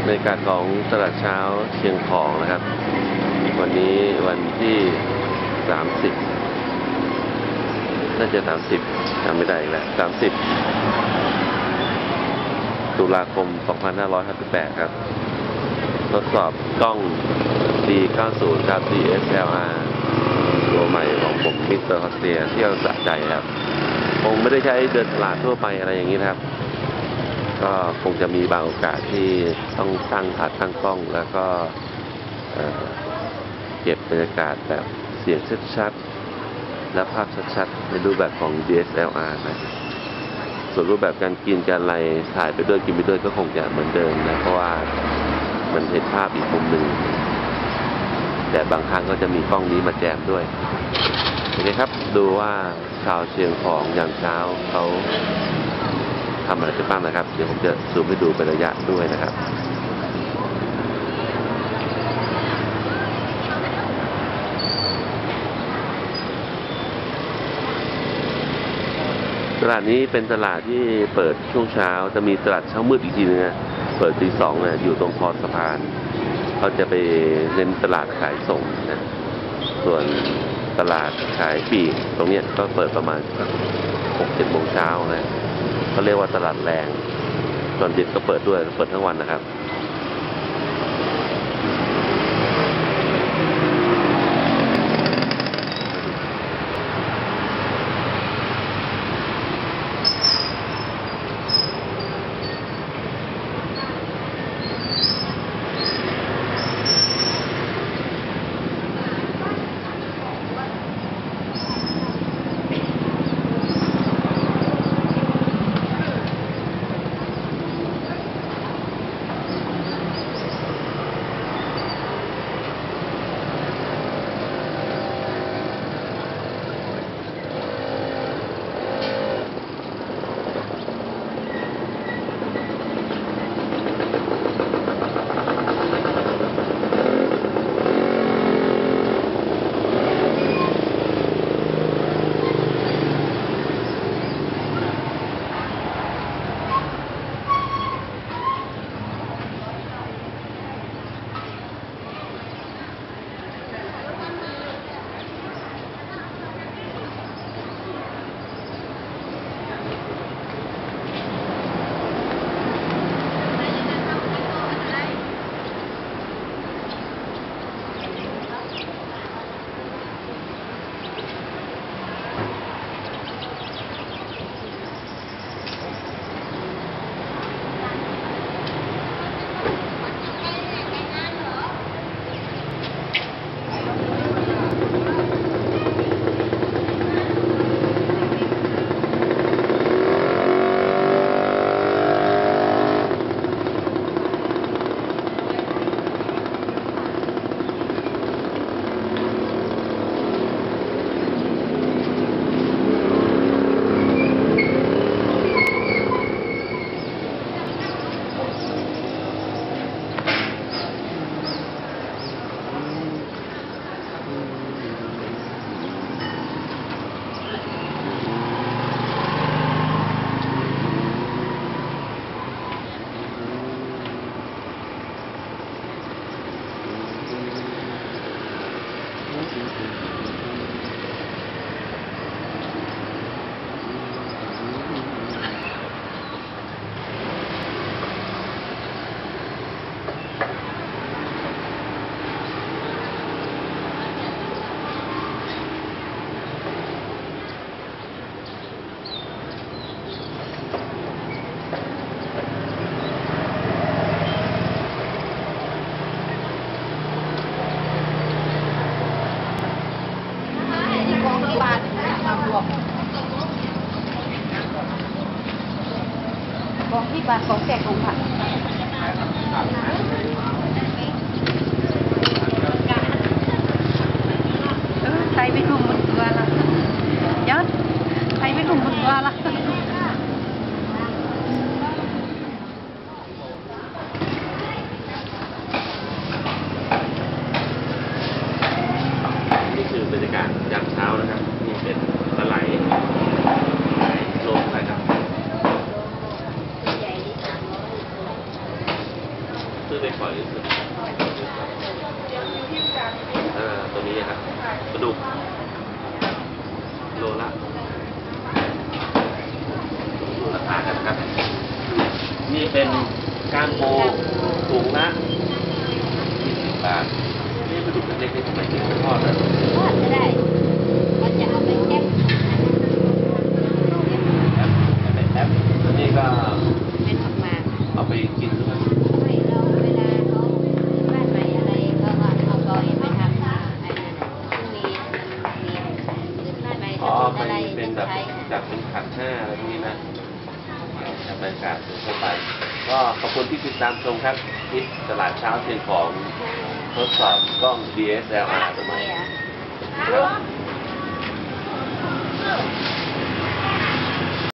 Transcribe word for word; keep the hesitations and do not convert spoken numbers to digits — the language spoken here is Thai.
บรรยากาศของตลาดเช้าเชียงของนะครับวันนี้วันที่สามสิบน่าจะสามสิบจำไม่ได้อีกแล้วสามสิบตุลาคมสองพันห้าร้อยห้าสิบแปดครับทดสอบกล้อง ดี เก้าสิบ ครับ ดี เอส แอล อาร์ ตัวใหม่ของผมมิสเตอร์ฮอสเตียที่เราสะใจครับคงไม่ได้ใช้เดินตลาดทั่วไปอะไรอย่างนี้นะครับก็คงจะมีบางโอกาสที่ต้องตั้งขาตั้งกล้องแล้วก็เก็บบรรยากาศแบบเสียงชัดๆและภาพชัดๆในรูปแบบของ ดี เอส แอล อาร์ นะส่วนรูปแบบการกินการอะไรถ่ายไปด้วยกินไปด้วยก็คงจะเหมือนเดิมนะเพราะว่ามันเห็นภาพอีกมุมหนึ่งแต่บางครั้งก็จะมีกล้องนี้มาแจมด้วยโอเคครับดูว่าชาวเชียงของยามเช้าเขาทำอะไรกันบ้างนะครับเดี๋ยวผมจะซูมให้ดูเป็นระยะด้วยนะครับตลาดนี้เป็นตลาดที่เปิดช่วงเช้าจะมีตลาดเช้ามืดอีกทีนึงนะเปิดตีสองนะอยู่ตรงคอสะพานเขาจะไปเน้นตลาดขายส่งนะส่วนตลาดขายปลีกตรงนี้ก็เปิดประมาณหกเจ็ดโมงเช้านะเขาเรียกว่าตลาดแรงตอนเย็นก็เปิดด้วยเปิดทั้งวันนะครับของที่บาทของแจกของผักเออใครไม่ทุ่มหมดตัวละยอดใครไม่ทุ่มหมดตัวละนี่คือบรรยากาศยามเช้านะครับนี่เป็นปลาไหลโลอะไรครับซื้อไปปล่อยหรือซื้ออ่าตัวนี้ครับปลาดุกโลละดูราคากันครับ นี่เป็นก้างปูถุงละยี่สิบบาทนี่ปลาดุกเล็กๆนี่ทำไมถึงไม่ทอดอ่ะทอดก็ได้มันจะเอาไปแก๊บแอปแอปตัวนี้ก็เป็นผักหมากเอาไปกินด้วยไม่เราเวลาเขาบ้านใหม่อะไรเขาก็เอาซอยไปทำไอ้นั่นซึ่งมีมีบ้านใหม่อ๋อทำไปอะไรเป็ต้นองแบบใช้จับเป็นขันห้าอะไรพวกนี้นะจับบรรยากาศทั่วไป ก็ขอบคุณที่ติดตามชมครับคลิปตลาดเช้าเชียงของทดสอบกล้อง ดี เอส แอล อาร์ ตัวใหม่เนี่ยครับ